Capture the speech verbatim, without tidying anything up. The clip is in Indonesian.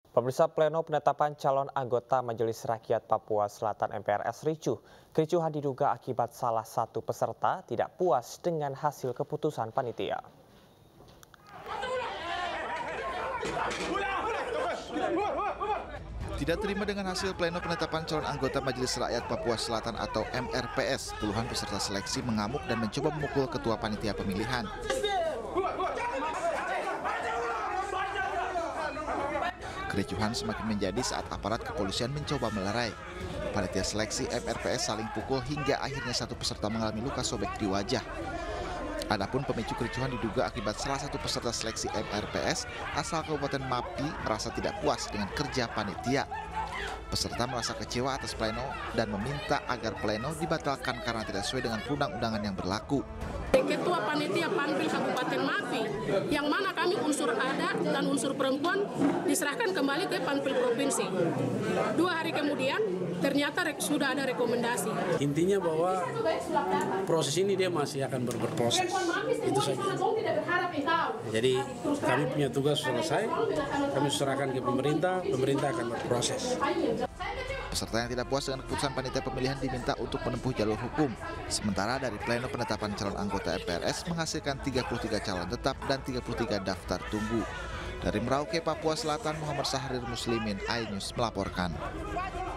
Pemirsa, pleno penetapan calon anggota Majelis Rakyat Papua Selatan M P R S ricuh. Kericuhan diduga akibat salah satu peserta tidak puas dengan hasil keputusan panitia. Tidak terima dengan hasil pleno penetapan calon anggota Majelis Rakyat Papua Selatan atau M R P S, puluhan peserta seleksi mengamuk dan mencoba memukul ketua panitia pemilihan. Kericuhan semakin menjadi saat aparat kepolisian mencoba melerai. Panitia seleksi M R P S saling pukul hingga akhirnya satu peserta mengalami luka sobek di wajah. Adapun pemicu kericuhan diduga akibat salah satu peserta seleksi M R P S asal Kabupaten Mapi merasa tidak puas dengan kerja panitia. Peserta merasa kecewa atas pleno dan meminta agar pleno dibatalkan karena tidak sesuai dengan perundang-undangan yang berlaku. Ketua Panitia Panpil Kabupaten Mapi, yang mana kami unsur adat dan unsur perempuan diserahkan kembali ke Panpil Provinsi. Dua hari kemudian ternyata sudah ada rekomendasi. Intinya bahwa proses ini dia masih akan ber berproses, itu saja. Jadi kami punya tugas selesai, kami serahkan ke pemerintah, pemerintah akan berproses. Peserta yang tidak puas dengan keputusan panitia pemilihan diminta untuk menempuh jalur hukum. Sementara dari pleno penetapan calon anggota M P R S menghasilkan tiga puluh tiga calon tetap dan tiga puluh tiga daftar tunggu. Dari Merauke, Papua Selatan, Muhammad Sahrir Muslimin, iNews melaporkan.